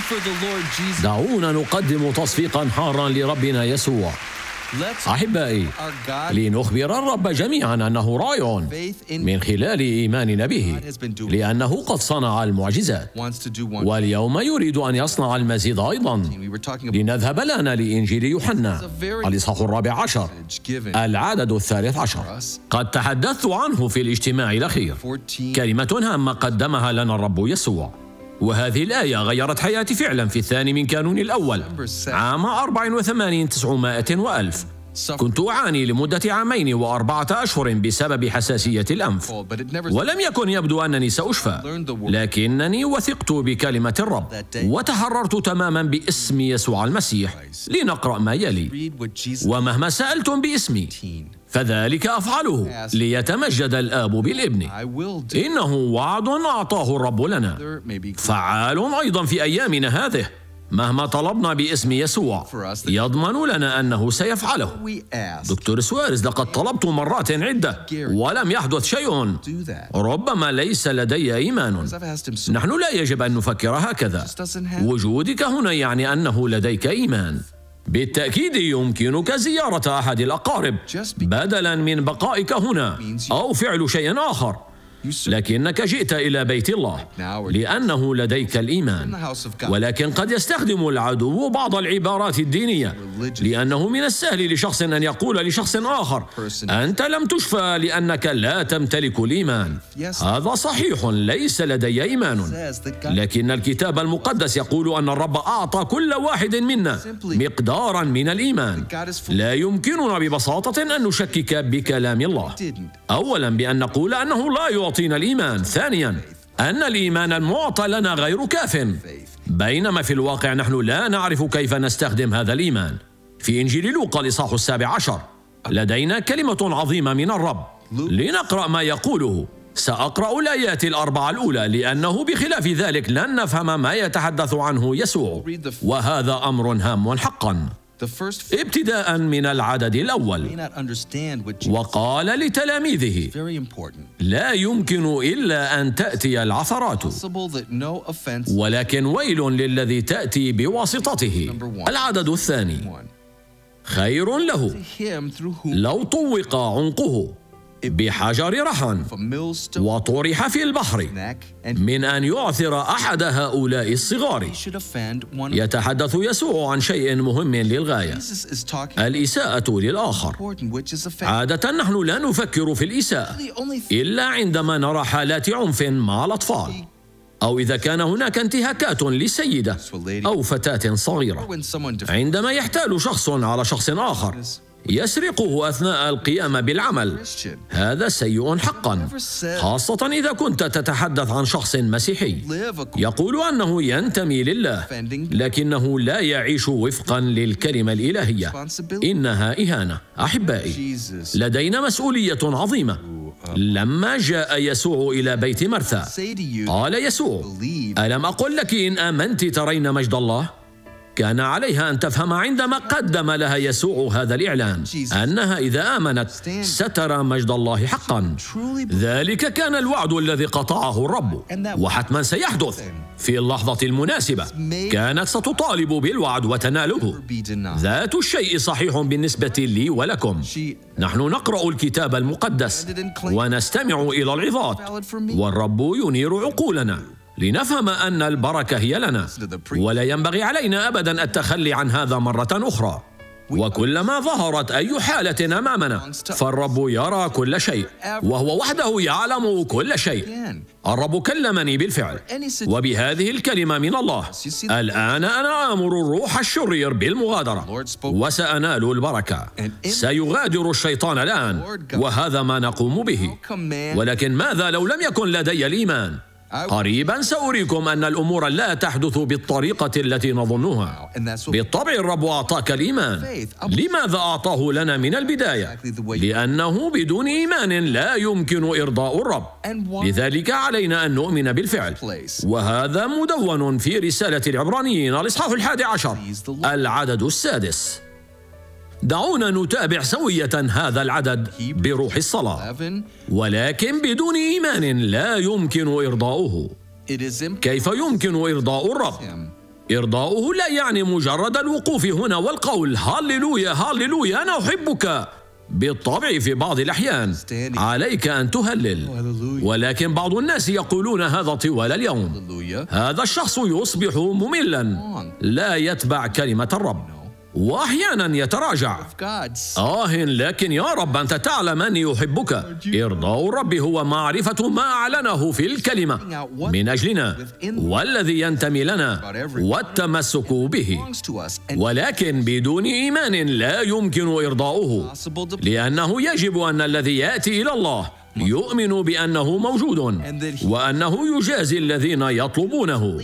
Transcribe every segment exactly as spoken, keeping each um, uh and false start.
دعونا نقدم تصفيقا حارا لربنا يسوع. أحبائي، لنخبر الرب جميعا أنه رائع من خلال إيماننا به، لأنه قد صنع المعجزات، واليوم يريد أن يصنع المزيد أيضا. لنذهب الآن لإنجيل يوحنا الإصحاح الرابع عشر العدد الثالث عشر. قد تحدثت عنه في الاجتماع الأخير، كلمة هامة قدمها لنا الرب يسوع، وهذه الآية غيرت حياتي فعلا في الثاني من كانون الأول عام أربعة وثمانين تسعمائة وألف. كنت أعاني لمدة عامين وأربعة أشهر بسبب حساسية الأنف، ولم يكن يبدو أنني سأشفى، لكنني وثقت بكلمة الرب وتحررت تماما باسم يسوع المسيح. لنقرأ ما يلي: ومهما سألتم باسمي فذلك أفعله ليتمجد الآب بالابن. إنه وعد أعطاه الرب لنا، فعال أيضا في أيامنا هذه. مهما طلبنا باسم يسوع يضمن لنا أنه سيفعله. دكتور سوارز، لقد طلبت مرات عدة ولم يحدث شيء. ربما ليس لدي إيمان. نحن لا يجب أن نفكر هكذا. وجودك هنا يعني أنه لديك إيمان. بالتأكيد يمكنك زيارة أحد الأقارب بدلاً من بقائك هنا أو فعل شيء آخر، لكنك جئت إلى بيت الله لأنه لديك الإيمان. ولكن قد يستخدم العدو بعض العبارات الدينية، لأنه من السهل لشخص أن يقول لشخص آخر: أنت لم تشفى لأنك لا تمتلك الإيمان. هذا صحيح، ليس لدي إيمان، لكن الكتاب المقدس يقول أن الرب أعطى كل واحد منا مقدارا من الإيمان. لا يمكننا ببساطة أن نشكك بكلام الله. أولا بأن نقول أنه لا يعطينا الإيمان. ثانيا أن الإيمان المعطى لنا غير كاف، بينما في الواقع نحن لا نعرف كيف نستخدم هذا الإيمان. في إنجيل لوقا الإصحاح السابع عشر لدينا كلمة عظيمة من الرب. لنقرأ ما يقوله. سأقرأ الآيات الأربعة الأولى، لأنه بخلاف ذلك لن نفهم ما يتحدث عنه يسوع، وهذا أمر هام حقا. ابتداء من العدد الأول: وقال لتلاميذه: لا يمكن إلا أن تأتي العثرات، ولكن ويل للذي تأتي بواسطته. العدد الثاني: خير له لو طوق عنقه بحجر رحى وطرح في البحر من أن يعثر أحد هؤلاء الصغار. يتحدث يسوع عن شيء مهم للغاية: الإساءة للآخر. عادة نحن لا نفكر في الإساءة إلا عندما نرى حالات عنف مع الأطفال، أو إذا كان هناك انتهاكات لسيدة أو فتاة صغيرة. عندما يحتال شخص على شخص آخر يسرقه أثناء القيام بالعمل، هذا سيء حقا، خاصة إذا كنت تتحدث عن شخص مسيحي يقول أنه ينتمي لله لكنه لا يعيش وفقا للكلمة الإلهية. إنها إهانة. أحبائي، لدينا مسؤولية عظيمة. لما جاء يسوع إلى بيت مرثا قال يسوع: ألم أقل لك إن آمنت ترين مجد الله؟ كان عليها أن تفهم عندما قدم لها يسوع هذا الإعلان أنها إذا آمنت سترى مجد الله حقا. ذلك كان الوعد الذي قطعه الرب، وحتما سيحدث في اللحظة المناسبة. كانت ستطالب بالوعد وتناله. ذات الشيء صحيح بالنسبة لي ولكم. نحن نقرأ الكتاب المقدس ونستمع إلى العظات، والرب ينير عقولنا لنفهم أن البركة هي لنا، ولا ينبغي علينا أبدا التخلي عن هذا مرة أخرى. وكلما ظهرت أي حالة أمامنا فالرب يرى كل شيء، وهو وحده يعلم كل شيء. الرب كلمني بالفعل وبهذه الكلمة من الله: الآن أنا آمر الروح الشرير بالمغادرة وسأنال البركة. سيغادر الشيطان الآن، وهذا ما نقوم به. ولكن ماذا لو لم يكن لدي الإيمان؟ قريبا سأريكم أن الأمور لا تحدث بالطريقة التي نظنها. بالطبع الرب أعطاك الإيمان. لماذا أعطاه لنا من البداية؟ لأنه بدون إيمان لا يمكن إرضاء الرب، لذلك علينا أن نؤمن بالفعل. وهذا مدون في رسالة العبرانيين الإصحاح الحادي عشر العدد السادس. دعونا نتابع سوية هذا العدد بروح الصلاة. ولكن بدون إيمان لا يمكن إرضاؤه. كيف يمكن إرضاء الرب؟ إرضاؤه لا يعني مجرد الوقوف هنا والقول هاليلويا هاليلويا أنا أحبك. بالطبع في بعض الأحيان عليك أن تهلل، ولكن بعض الناس يقولون هذا طوال اليوم. هذا الشخص يصبح مملا، لا يتبع كلمة الرب، وأحيانا يتراجع. آه لكن يا رب أنت تعلم أني أحبك. إرضاء الرب هو معرفة ما أعلنه في الكلمة من أجلنا والذي ينتمي لنا والتمسك به، ولكن بدون إيمان لا يمكن إرضاؤه، لأنه يجب أن الذي يأتي إلى الله يؤمن بأنه موجود وأنه يجازي الذين يطلبونه.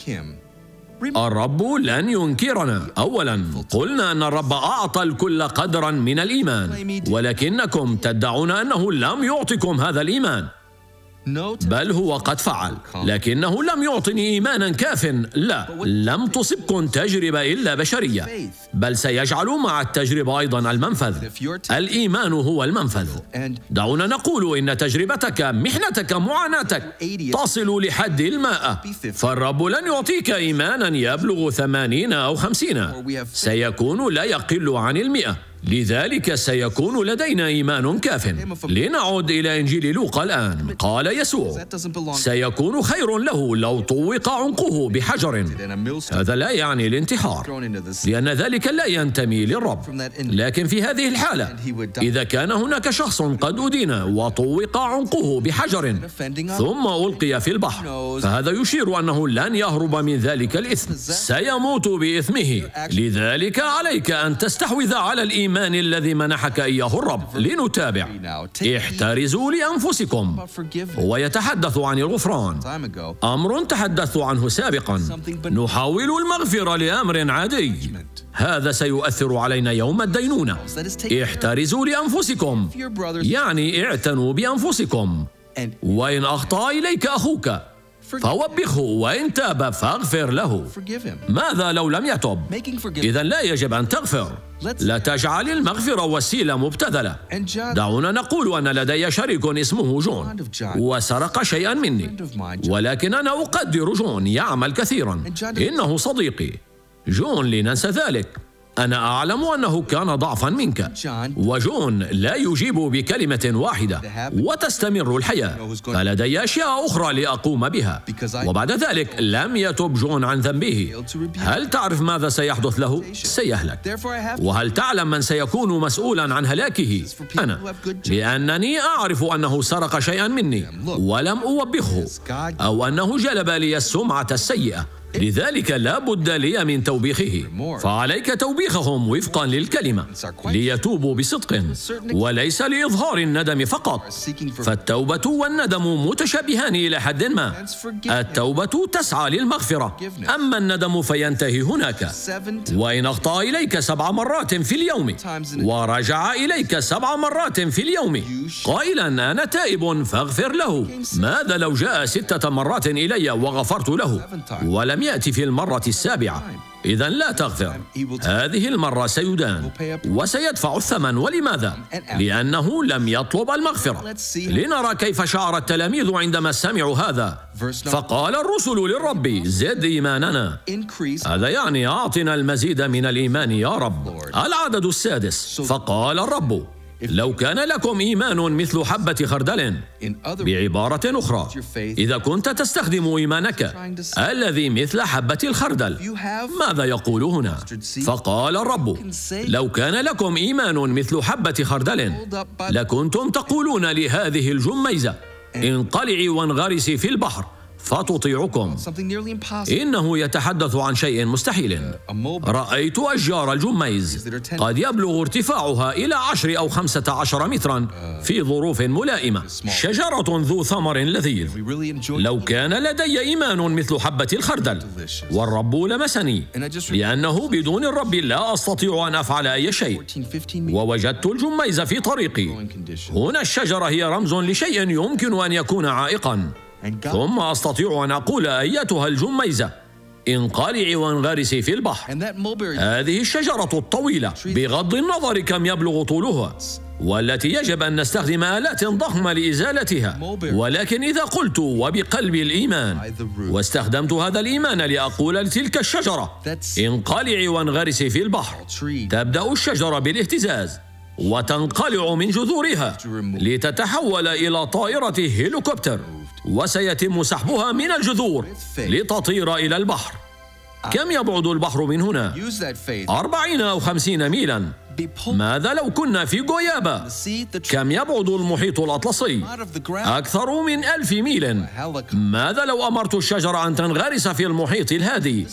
الرب لن ينكرنا. أولا قلنا أن الرب أعطى الكل قدرا من الإيمان، ولكنكم تدعون أنه لم يعطكم هذا الإيمان، بل هو قد فعل، لكنه لم يعطني إيمانا كاف. لا، لم تصبكم تجربة إلا بشرية، بل سيجعل مع التجربة أيضا المنفذ. الإيمان هو المنفذ. دعونا نقول إن تجربتك، محنتك، معاناتك تصل لحد الماء، فالرب لن يعطيك إيمانا يبلغ ثمانين أو خمسين، سيكون لا يقل عن المئة. لذلك سيكون لدينا إيمان كاف. لنعد إلى إنجيل لوقا الآن. قال يسوع: سيكون خير له لو طوق عنقه بحجر. هذا لا يعني الانتحار، لأن ذلك لا ينتمي للرب، لكن في هذه الحالة إذا كان هناك شخص قد أدين وطوق عنقه بحجر ثم ألقي في البحر، فهذا يشير أنه لن يهرب من ذلك الإثم، سيموت بإثمه. لذلك عليك أن تستحوذ على الإيمان الذي منحك إياه الرب. لنتابع. احترزوا لأنفسكم. هو يتحدث عن الغفران، أمر تحدثت عنه سابقا. نحاول المغفرة لأمر عادي، هذا سيؤثر علينا يوم الدينونة. احترزوا لأنفسكم يعني اعتنوا بأنفسكم. وإن أخطأ إليك أخوك فوبخه، وإن تاب فاغفر له. ماذا لو لم يتب؟ إذن لا يجب أن تغفر. لا تجعل المغفرة وسيلة مبتذلة. دعونا نقول أن لدي شريك اسمه جون وسرق شيئا مني، ولكن أنا أقدر جون، يعمل كثيرا، إنه صديقي. جون لننسى ذلك. أنا أعلم أنه كان ضعفا منك، وجون لا يجيب بكلمة واحدة وتستمر الحياة، فلدي أشياء أخرى لأقوم بها. وبعد ذلك لم يتب جون عن ذنبه. هل تعرف ماذا سيحدث له؟ سيهلك. وهل تعلم من سيكون مسؤولا عن هلاكه؟ أنا، لأنني أعرف أنه سرق شيئا مني ولم أوبخه، أو أنه جلب لي السمعة السيئة. لذلك لا بد لي من توبيخه، فعليك توبيخهم وفقا للكلمة ليتوبوا بصدق وليس لإظهار الندم فقط. فالتوبة والندم متشابهان إلى حد ما. التوبة تسعى للمغفرة، أما الندم فينتهي هناك. وإن أخطأ إليك سبع مرات في اليوم ورجع إليك سبع مرات في اليوم قائلا أنا تائب فاغفر له، ماذا لو جاء ستة مرات إلي وغفرت له ولم يأتي في المرة السابعة؟ إذن لا تغفر. هذه المرة سيدان وسيدفع الثمن. ولماذا؟ لأنه لم يطلب المغفرة. لنرى كيف شعر التلاميذ عندما سمعوا هذا. فقال الرسل للرب زد إيماننا. هذا يعني أعطنا المزيد من الإيمان يا رب. العدد السادس. فقال الرب لو كان لكم إيمان مثل حبة خردل. بعبارة أخرى، إذا كنت تستخدم إيمانك الذي مثل حبة الخردل. ماذا يقول هنا؟ فقال الرب لو كان لكم إيمان مثل حبة خردل لكنتم تقولون لهذه الجميزة انقلعي وانغرسي في البحر فتطيعكم. إنه يتحدث عن شيء مستحيل. رأيت أشجار الجميز قد يبلغ ارتفاعها إلى عشر أو خمسة عشر مترا في ظروف ملائمة، شجرة ذو ثمر لذيذ. لو كان لدي إيمان مثل حبة الخردل والرب لمسني، لأنه بدون الرب لا أستطيع أن أفعل أي شيء. ووجدت الجميز في طريقي. هنا الشجرة هي رمز لشيء يمكن أن يكون عائقا. ثم أستطيع أن أقول أيتها الجميزة انقلعي وانغرسي في البحر. هذه الشجرة الطويلة بغض النظر كم يبلغ طولها، والتي يجب أن نستخدم آلات ضخمة لإزالتها، ولكن إذا قلت وبقلب الإيمان واستخدمت هذا الإيمان لأقول لتلك الشجرة انقلعي وانغرسي في البحر، تبدأ الشجرة بالاهتزاز وتنقلع من جذورها لتتحول إلى طائرة هليكوبتر، وسيتم سحبها من الجذور لتطير إلى البحر. كم يبعد البحر من هنا؟ أربعين أو خمسين ميلا. ماذا لو كنا في غويابا؟ كم يبعد المحيط الأطلسي؟ أكثر من ألف ميل. ماذا لو أمرت الشجرة أن تنغرس في المحيط الهادي؟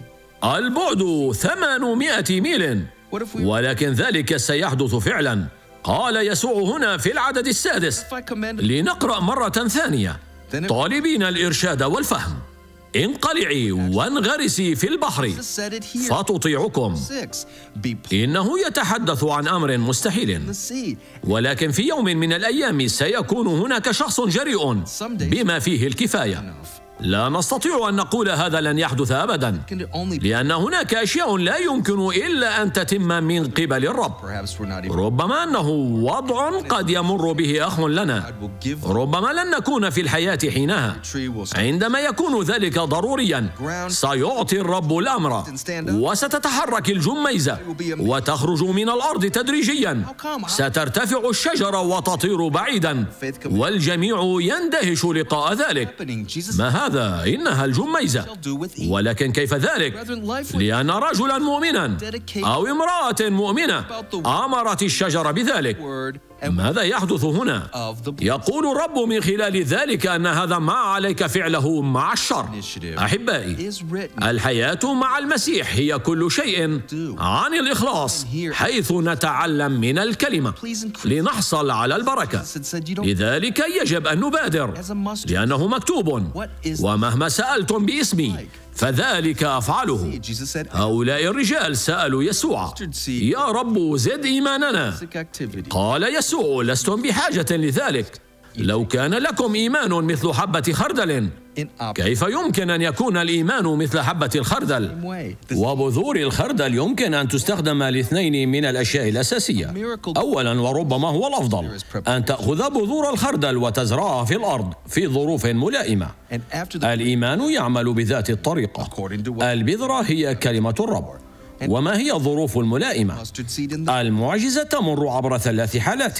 البعد ثمانمائة ميل، ولكن ذلك سيحدث فعلا. قال يسوع هنا في العدد السادس، لنقرأ مرة ثانية طالبين الإرشاد والفهم، انقلعي وانغرسي في البحر فتطيعكم. إنه يتحدث عن أمر مستحيل، ولكن في يوم من الأيام سيكون هناك شخص جريء بما فيه الكفاية. لا نستطيع أن نقول هذا لن يحدث أبدا، لأن هناك أشياء لا يمكن إلا أن تتم من قبل الرب. ربما أنه وضع قد يمر به أخ لنا، ربما لن نكون في الحياة حينها. عندما يكون ذلك ضروريا سيعطي الرب الأمر، وستتحرك الجميزة وتخرج من الأرض تدريجيا. سترتفع الشجرة وتطير بعيدا، والجميع يندهش لقاء ذلك. ما هذا؟ إنها الجميزة. ولكن كيف ذلك؟ لأن رجلا مؤمنا أو امرأة مؤمنة أمرت الشجرة بذلك. ماذا يحدث هنا؟ يقول الرب من خلال ذلك أن هذا ما عليك فعله مع الشر. أحبائي، الحياة مع المسيح هي كل شيء عن الإخلاص، حيث نتعلم من الكلمة لنحصل على البركة. لذلك يجب أن نبادر، لأنه مكتوب ومهما سألتم باسمي فذلك أفعله. هؤلاء الرجال سألوا يسوع، يا رب زد إيماننا. قال يسوع، لستم بحاجة لذلك. لو كان لكم إيمان مثل حبة خردل، كيف يمكن أن يكون الإيمان مثل حبة الخردل؟ وبذور الخردل يمكن أن تستخدم لاثنين من الأشياء الأساسية. أولا، وربما هو الأفضل، أن تأخذ بذور الخردل وتزرعها في الأرض في ظروف ملائمة. الإيمان يعمل بذات الطريقة. البذرة هي كلمة الرب. وما هي الظروف الملائمة؟ المعجزة تمر عبر ثلاث حالات.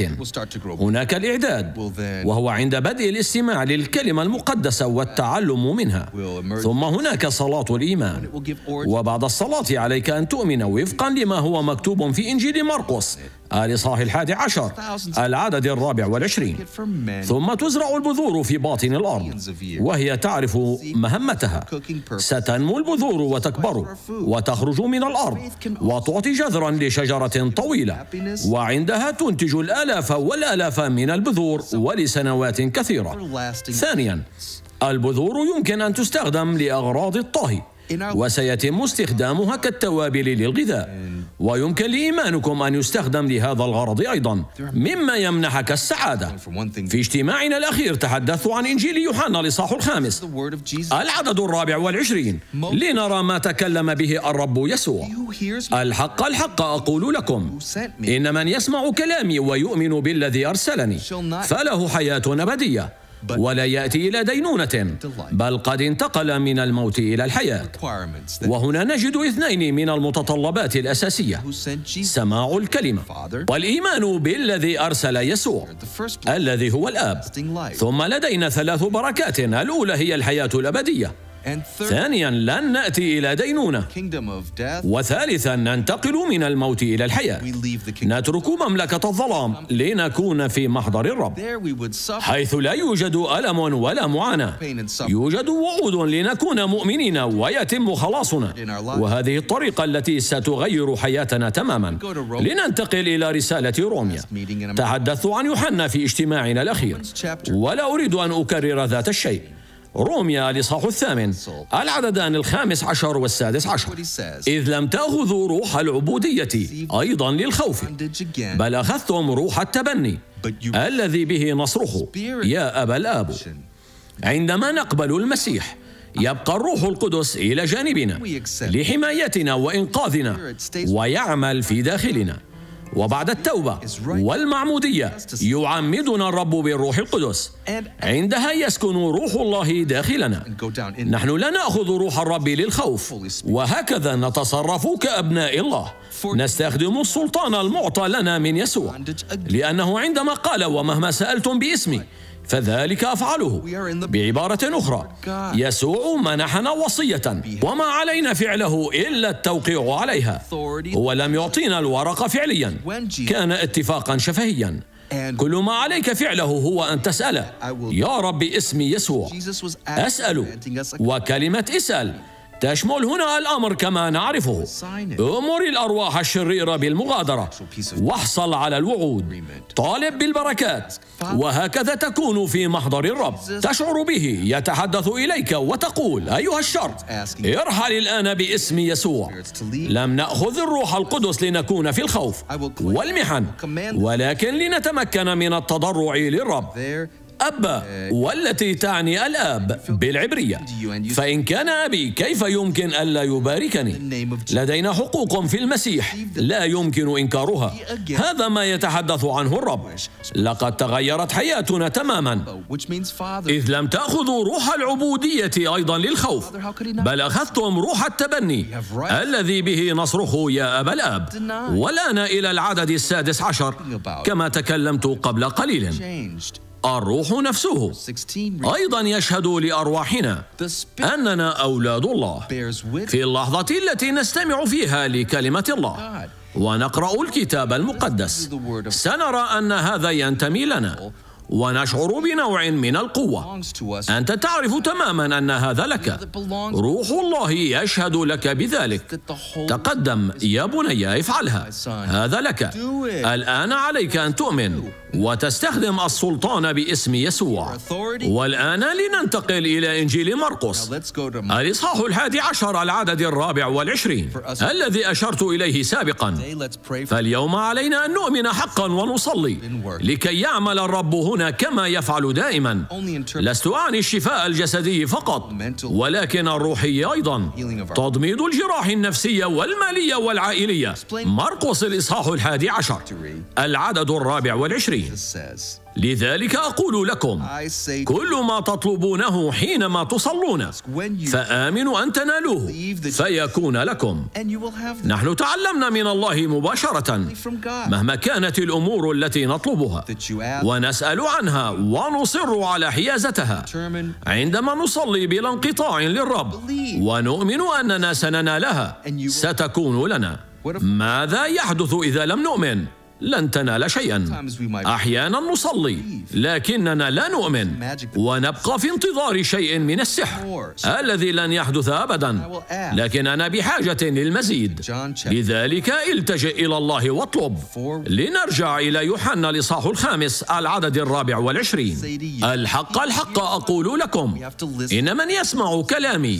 هناك الإعداد، وهو عند بدء الاستماع للكلمة المقدسة والتعلم منها. ثم هناك صلاة الإيمان، وبعد الصلاة عليك أن تؤمن وفقا لما هو مكتوب في إنجيل مرقس الإصحاح الحادي عشر العدد الرابع والعشرين. ثم تزرع البذور في باطن الأرض، وهي تعرف مهمتها. ستنمو البذور وتكبر وتخرج من الأرض وتعطي جذرا لشجرة طويلة، وعندها تنتج الآلاف والآلاف من البذور ولسنوات كثيرة. ثانيا، البذور يمكن أن تستخدم لأغراض الطهي، وسيتم استخدامها كالتوابل للغذاء، ويمكن لإيمانكم أن يستخدم لهذا الغرض أيضا، مما يمنحك السعادة. في اجتماعنا الأخير تحدثت عن إنجيل يوحنا الإصحاح الخامس العدد الرابع والعشرين لنرى ما تكلم به الرب يسوع. الحق الحق أقول لكم، إن من يسمع كلامي ويؤمن بالذي أرسلني فله حياة أبدية، ولا يأتي إلى دينونة، بل قد انتقل من الموت إلى الحياة. وهنا نجد اثنين من المتطلبات الأساسية: سماع الكلمة والإيمان بالذي أرسل يسوع الذي هو الآب. ثم لدينا ثلاث بركات. الأولى هي الحياة الأبدية. ثانيا، لن نأتي إلى دينونة. وثالثا، ننتقل من الموت إلى الحياة، نترك مملكة الظلام لنكون في محضر الرب، حيث لا يوجد ألم ولا معاناة. يوجد وعود لنكون مؤمنين ويتم خلاصنا، وهذه الطريقة التي ستغير حياتنا تماما. لننتقل إلى رسالة روميا. تحدثت عن يوحنا في اجتماعنا الأخير، ولا أريد أن أكرر ذات الشيء. روميا الإصحاح الثامن العددان الخامس عشر والسادس عشر: إذ لم تأخذوا روح العبودية أيضا للخوف، بل أخذتم روح التبني الذي به نصرخ يا أبا الآب. عندما نقبل المسيح يبقى الروح القدس إلى جانبنا لحمايتنا وإنقاذنا ويعمل في داخلنا. وبعد التوبة والمعمودية يعمدنا الرب بالروح القدس، عندها يسكن روح الله داخلنا. نحن لا نأخذ روح الرب للخوف، وهكذا نتصرف كأبناء الله. نستخدم السلطان المعطى لنا من يسوع، لأنه عندما قال ومهما سألتم باسمي فذلك أفعله. بعبارة أخرى، يسوع منحنا وصية وما علينا فعله إلا التوقيع عليها. هو لم يعطينا الورقة فعليا، كان اتفاقا شفهيا. كل ما عليك فعله هو أن تسأله: يا رب اسمي يسوع أسأل. وكلمة اسأل تشمل هنا الأمر كما نعرفه: أمر الأرواح الشريرة بالمغادرة، واحصل على الوعود، طالب بالبركات. وهكذا تكون في محضر الرب، تشعر به يتحدث إليك وتقول: أيها الشر ارحل الآن باسم يسوع. لم نأخذ الروح القدس لنكون في الخوف والمحن، ولكن لنتمكن من التضرع للرب. أبا، والتي تعني الآب بالعبرية. فإن كان أبي، كيف يمكن ألا يباركني؟ لدينا حقوق في المسيح لا يمكن إنكارها. هذا ما يتحدث عنه الرب. لقد تغيرت حياتنا تماما، إذ لم تأخذوا روح العبودية أيضا للخوف، بل أخذتم روح التبني الذي به نصرخ يا أبا الآب. والآن إلى العدد السادس عشر كما تكلمت قبل قليل. الروح نفسه أيضا يشهد لأرواحنا أننا أولاد الله. في اللحظة التي نستمع فيها لكلمة الله ونقرأ الكتاب المقدس، سنرى أن هذا ينتمي لنا ونشعر بنوع من القوة. أنت تعرف تماما أن هذا لك. روح الله يشهد لك بذلك. تقدم يا بني، افعلها، هذا لك. الآن عليك أن تؤمن وتستخدم السلطان باسم يسوع. والآن لننتقل إلى إنجيل مرقس الإصحاح الحادي عشر العدد الرابع والعشرين الذي أشرت إليه سابقا. فاليوم علينا أن نؤمن حقا ونصلي لكي يعمل الرب هنا كما يفعل دائما. لست أعني الشفاء الجسدي فقط، ولكن الروحي أيضا، تضميد الجراح النفسية والمالية والعائلية. مرقس الإصحاح الحادي عشر العدد الرابع والعشرين. لذلك أقول لكم: كل ما تطلبونه حينما تصلون فآمنوا أن تنالوه فيكون لكم. نحن تعلمنا من الله مباشرة مهما كانت الأمور التي نطلبها، ونسأل عنها ونصر على حيازتها عندما نصلي بلا انقطاع للرب، ونؤمن أننا سننالها، ستكون لنا. ماذا يحدث إذا لم نؤمن؟ لن تنال شيئا. أحيانا نصلي لكننا لا نؤمن، ونبقى في انتظار شيء من السحر الذي لن يحدث أبدا. لكن أنا بحاجة للمزيد، لذلك التجئ إلى الله واطلب. لنرجع إلى يوحنا الإصحاح الخامس العدد الرابع والعشرين. الحق الحق أقول لكم، إن من يسمع كلامي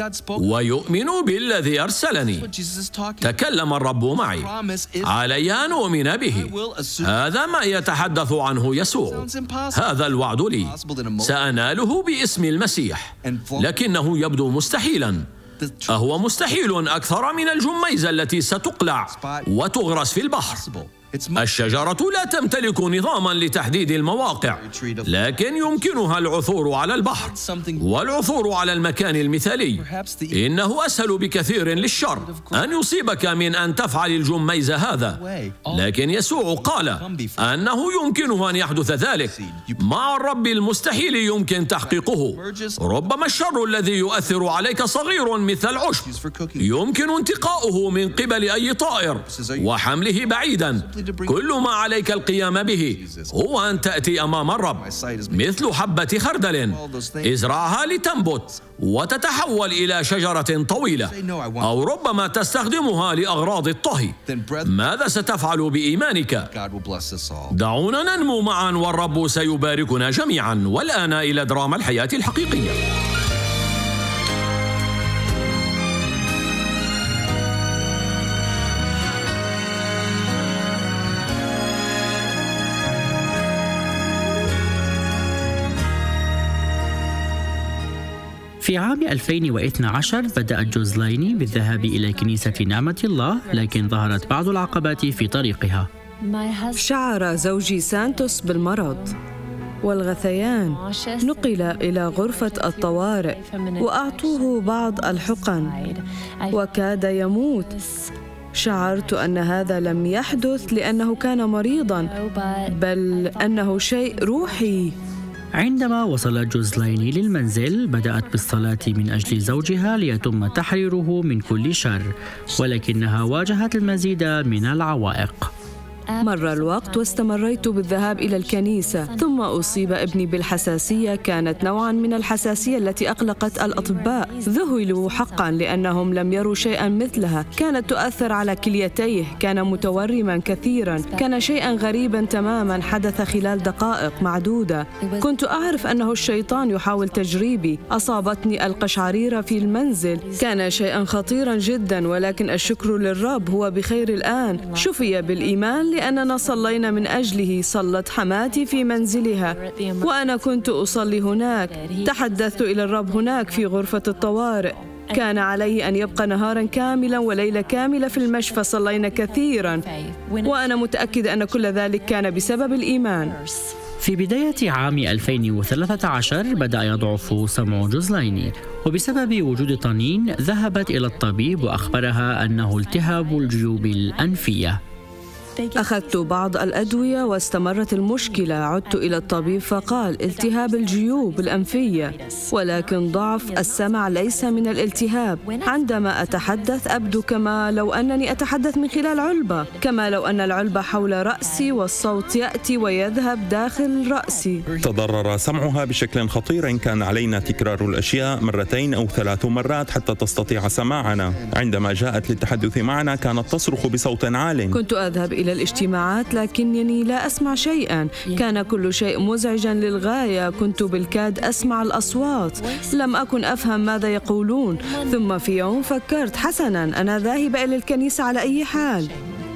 ويؤمن بالذي أرسلني. تكلم الرب معي، علي أن أؤمن به. هذا ما يتحدث عنه يسوع. هذا الوعد لي، سأناله باسم المسيح. لكنه يبدو مستحيلا. أهو مستحيل أكثر من الجميزة التي ستقلع وتغرس في البحر. الشجرة لا تمتلك نظاما لتحديد المواقع، لكن يمكنها العثور على البحر والعثور على المكان المثالي. إنه أسهل بكثير للشر أن يصيبك من أن تفعل الجميز هذا، لكن يسوع قال أنه يمكنه أن يحدث ذلك. مع الرب المستحيل يمكن تحقيقه. ربما الشر الذي يؤثر عليك صغير مثل العشب، يمكن انتقاؤه من قبل أي طائر وحمله بعيدا. كل ما عليك القيام به هو أن تأتي أمام الرب مثل حبة خردل، ازرعها لتنبت وتتحول إلى شجرة طويلة، أو ربما تستخدمها لأغراض الطهي. ماذا ستفعل بإيمانك؟ دعونا ننمو معا والرب سيباركنا جميعا. والآن إلى دراما الحياة الحقيقية. في عام ألفين واثني عشر بدأت جوزلايني بالذهاب إلى كنيسة نعمة الله، لكن ظهرت بعض العقبات في طريقها. شعر زوجي سانتوس بالمرض والغثيان، نقل إلى غرفة الطوارئ وأعطوه بعض الحقن وكاد يموت. شعرت أن هذا لم يحدث لأنه كان مريضاً، بل أنه شيء روحي. عندما وصلت جوزلايني للمنزل بدأت بالصلاة من أجل زوجها ليتم تحريره من كل شر، ولكنها واجهت المزيد من العوائق. مر الوقت واستمريت بالذهاب إلى الكنيسة، ثم أصيب ابني بالحساسية، كانت نوعاً من الحساسية التي أقلقت الأطباء. ذهلوا حقاً لأنهم لم يروا شيئاً مثلها. كانت تؤثر على كليتيه، كان متورماً كثيراً، كان شيئاً غريباً تماماً حدث خلال دقائق معدودة. كنت أعرف أنه الشيطان يحاول تجريبي. أصابتني القشعريرة في المنزل، كان شيئاً خطيراً جداً، ولكن الشكر للرب، هو بخير الآن. شفي بالإيمان لأننا صلينا من أجله. صلت حماتي في منزلها وأنا كنت أصلي هناك. تحدثت إلى الرب هناك في غرفة الطوارئ. كان عليه أن يبقى نهاراً كاملاً وليلة كاملة في المشفى. صلينا كثيراً وأنا متأكدة أن كل ذلك كان بسبب الإيمان. في بداية عام ألفين وثلاثة عشر بدأ يضعف سمع جوزلايني، وبسبب وجود طنين ذهبت إلى الطبيب وأخبرها أنه التهاب الجيوب الأنفية. أخذت بعض الأدوية واستمرت المشكلة. عدت إلى الطبيب فقال التهاب الجيوب الأنفية، ولكن ضعف السمع ليس من الالتهاب. عندما أتحدث أبدو كما لو أنني أتحدث من خلال علبة، كما لو أن العلبة حول رأسي والصوت يأتي ويذهب داخل رأسي. تضرر سمعها بشكل خطير، كان علينا تكرار الأشياء مرتين أو ثلاث مرات حتى تستطيع سماعنا. عندما جاءت للتحدث معنا كانت تصرخ بصوت عال. كنت أذهب إلى الاجتماعات لكنني لا أسمع شيئاً، كان كل شيء مزعجاً للغاية. كنت بالكاد أسمع الأصوات، لم أكن أفهم ماذا يقولون. ثم في يوم فكرت حسناً، أنا ذاهبة إلى الكنيسة على أي حال.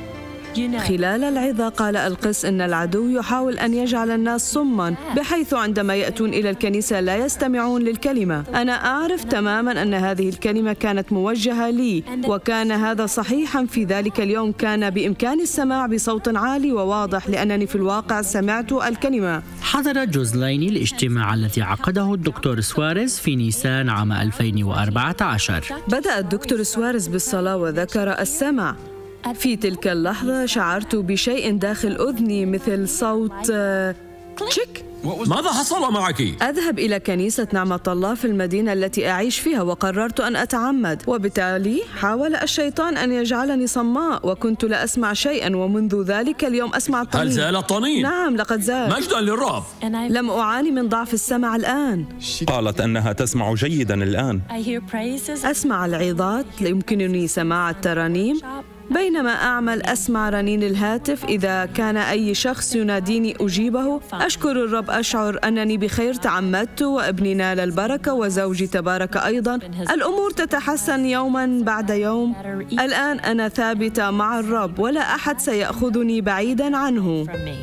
خلال العظة قال القس إن العدو يحاول أن يجعل الناس صماً، بحيث عندما يأتون إلى الكنيسة لا يستمعون للكلمة. أنا أعرف تماماً أن هذه الكلمة كانت موجهة لي، وكان هذا صحيحاً. في ذلك اليوم كان بإمكاني السماع بصوت عالي وواضح لأنني في الواقع سمعت الكلمة. حضرت جوزلايني الاجتماع الذي عقده الدكتور سواريز في نيسان عام ألفين وأربعة عشر. بدأ الدكتور سواريز بالصلاة وذكر السمع. في تلك اللحظة شعرت بشيء داخل أذني مثل صوت تشيك. ماذا حصل معك؟ أذهب إلى كنيسة نعمة الله في المدينة التي أعيش فيها، وقررت أن أتعمد، وبالتالي حاول الشيطان أن يجعلني صماء، وكنت لا أسمع شيئا. ومنذ ذلك اليوم أسمع الطنين. هل زال الطنين؟ نعم لقد زال. مجدا للرب. لم أعاني من ضعف السمع الآن. قالت أنها تسمع جيدا الآن. أسمع العظات، يمكنني سماع الترانيم. بينما أعمل أسمع رنين الهاتف. إذا كان أي شخص يناديني أجيبه. أشكر الرب، أشعر أنني بخير. تعمدت وابني نال البركة وزوجي تبارك أيضا. الأمور تتحسن يوما بعد يوم. الآن أنا ثابتة مع الرب ولا أحد سيأخذني بعيدا عنه.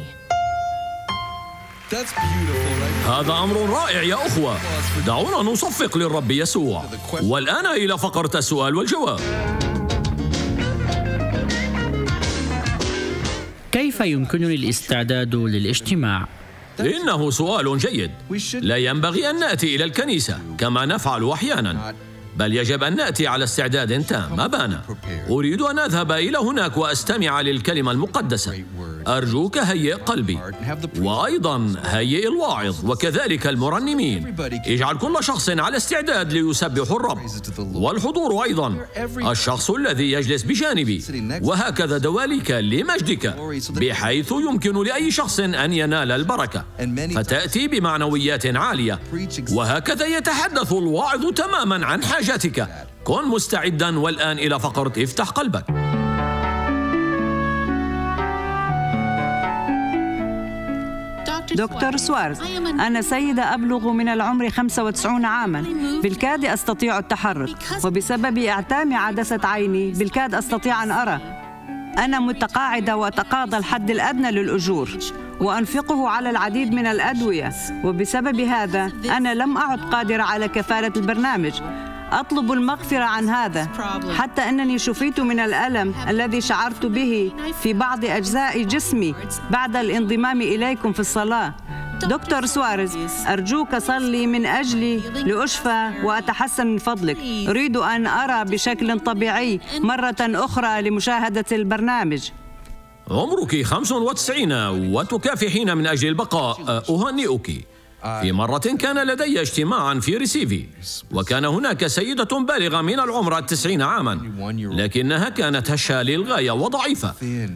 هذا أمر رائع يا أخوة. دعونا نصفق للرب يسوع. والآن إلى فقرة السؤال والجواب. كيف يمكنني الاستعداد للاجتماع؟ إنه سؤال جيد. لا ينبغي أن نأتي إلى الكنيسة كما نفعل أحيانا، بل يجب أن نأتي على استعداد تام. أبانا، أريد أن أذهب إلى هناك وأستمع للكلمة المقدسة. أرجوك هيئ قلبي، وأيضا هيئ الواعظ وكذلك المرنمين. اجعل كل شخص على استعداد ليسبح الرب، والحضور أيضا، الشخص الذي يجلس بجانبي، وهكذا دواليك لمجدك، بحيث يمكن لأي شخص أن ينال البركة، فتأتي بمعنويات عالية. وهكذا يتحدث الواعظ تماما عن حاجتك. كن مستعدا. والآن إلى فقرة افتح قلبك. دكتور سواريز، أنا سيدة أبلغ من العمر خمسة وتسعين عاماً، بالكاد أستطيع التحرك، وبسبب إعتام عدسة عيني بالكاد أستطيع أن أرى. أنا متقاعدة وأتقاضى الحد الأدنى للأجور، وأنفقه على العديد من الأدوية، وبسبب هذا أنا لم أعد قادرة على كفالة البرنامج. أطلب المغفرة عن هذا، حتى أنني شفيت من الألم الذي شعرت به في بعض أجزاء جسمي بعد الانضمام إليكم في الصلاة. دكتور سواريز، أرجوك صلي من أجلي لأشفى وأتحسن من فضلك. أريد أن أرى بشكل طبيعي مرة أخرى لمشاهدة البرنامج. عمرك خمس وتسعين وتكافحين من أجل البقاء. أهنئك. في مرة كان لدي اجتماعا في ريسيفي، وكان هناك سيدة بالغة من العمر التسعين عاما، لكنها كانت هشة للغاية وضعيفة.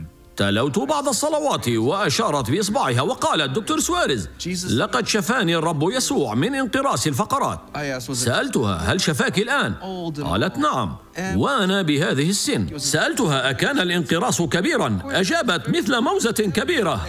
تلوت بعض الصلوات وأشارت بإصبعها وقالت: دكتور سواريز، لقد شفاني الرب يسوع من انقراص الفقرات. سألتها: هل شفاك الآن؟ قالت: نعم، وأنا بهذه السن. سألتها: أكان الانقراص كبيرا؟ أجابت: مثل موزة كبيرة.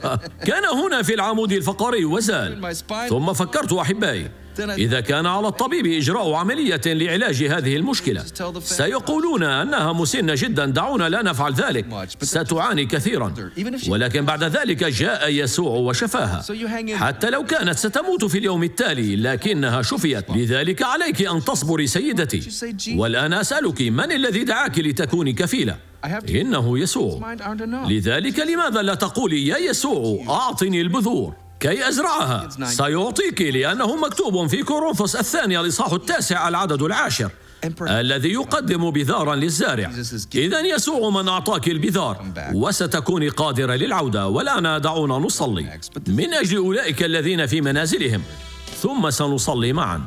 كان هنا في العمود الفقري وزال. ثم فكرت أحبائي، إذا كان على الطبيب إجراء عملية لعلاج هذه المشكلة، سيقولون أنها مسنة جدا، دعونا لا نفعل ذلك، ستعاني كثيرا. ولكن بعد ذلك جاء يسوع وشفاها. حتى لو كانت ستموت في اليوم التالي، لكنها شفيت. لذلك عليك أن تصبري سيدتي. والآن أسألك، من الذي دعاك لتكوني كفيلة؟ إنه يسوع. لذلك لماذا لا تقولي: يا يسوع، أعطني البذور كي أزرعها؟ سيعطيك، لأنه مكتوب في كورنثوس الثانية الإصحاح التاسع العدد العاشر: الذي يقدم بذارا للزارع. إذن يسوع من أعطاك البذار، وستكوني قادرة للعودة. والآن دعونا نصلي من أجل أولئك الذين في منازلهم، ثم سنصلي معا.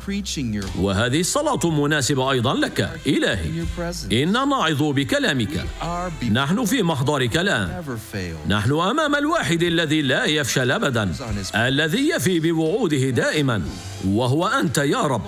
وهذه الصلاة مناسبة أيضا لك. إلهي، إننا نعظ بكلامك. نحن في محضرك الآن. نحن أمام الواحد الذي لا يفشل أبدا، الذي يفي بوعوده دائما، وهو أنت يا رب.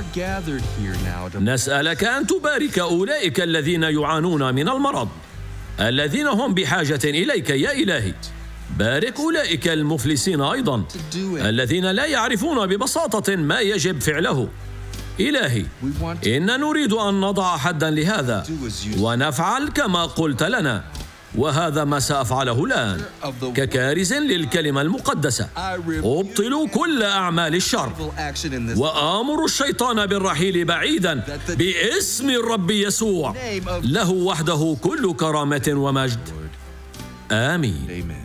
نسألك أن تبارك أولئك الذين يعانون من المرض، الذين هم بحاجة إليك يا إلهي. بارك أولئك المفلسين أيضا، الذين لا يعرفون ببساطة ما يجب فعله. إلهي، إن نريد أن نضع حدا لهذا ونفعل كما قلت لنا، وهذا ما سأفعله الآن ككارز للكلمة المقدسة. أبطل كل أعمال الشر وآمر الشيطان بالرحيل بعيدا باسم الرب يسوع، له وحده كل كرامة ومجد. آمين.